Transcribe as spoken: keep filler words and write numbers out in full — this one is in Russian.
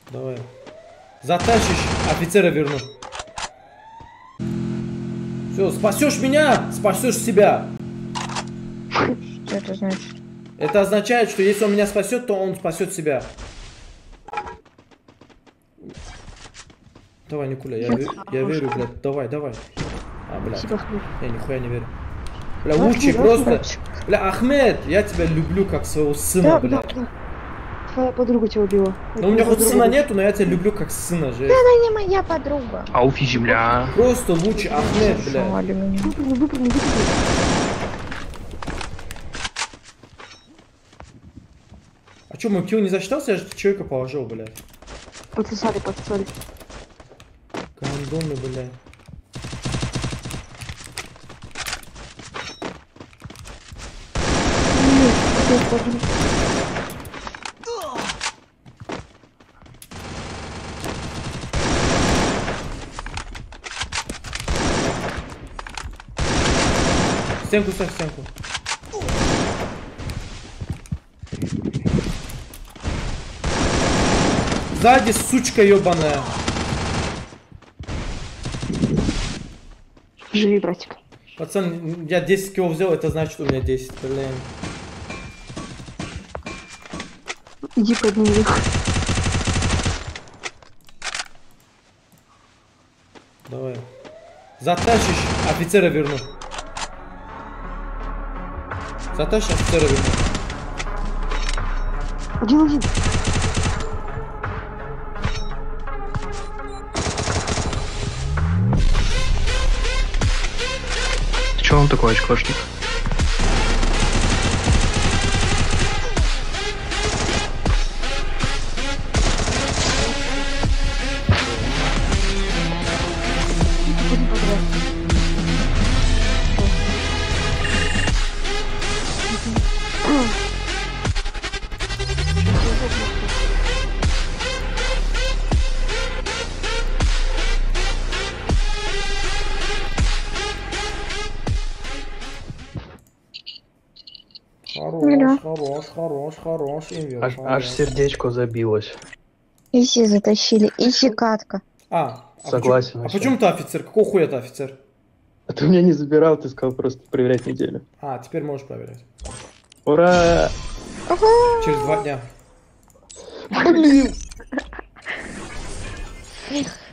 Давай. Затащишь, офицера верну. Все, спасешь меня, спасешь себя. Что это значит? Это означает, что если он меня спасет, то он спасет себя. Давай, Никуля, я, ве я верю, блядь. Давай, давай. А, блядь. Я нихуя не верю. Бля, лучший просто. Бля, Ахмед, я тебя люблю как своего сына, Да, блядь. да, да. Твоя подруга тебя убила. Ну, у меня хоть сына нету, но я тебя люблю как сына, жесть. Да она не моя подруга. Ауфи, земля. Просто лучший Ахмед, блядь. Выпрыгни, выпрыгни, выпрыгни. А чё, мой килл не засчитался? Я же человека положил, блядь. Подсосали, подсосали. Гандоны, блядь. Стенку ставь, стенку. Сзади, сучка ебаная. Живи, братик. Пацан, я десять килл взял, это значит у меня десять, блин. Иди подними их. Давай. Затащишь, офицера верну. Затащишь, офицера верну. Один-один. Че он такой очкошник? Хорош, хорош, хорош, хорош, инвер, Аж, хорош. аж сердечко забилось. Иси затащили. Иси катка. А, а Согласен, почему, а вообще. почему ты офицер? Какого хуя ты офицер? А ты меня не забирал, ты сказал просто проверять неделю. А, теперь можешь проверять. Ура! Через два дня. Блин!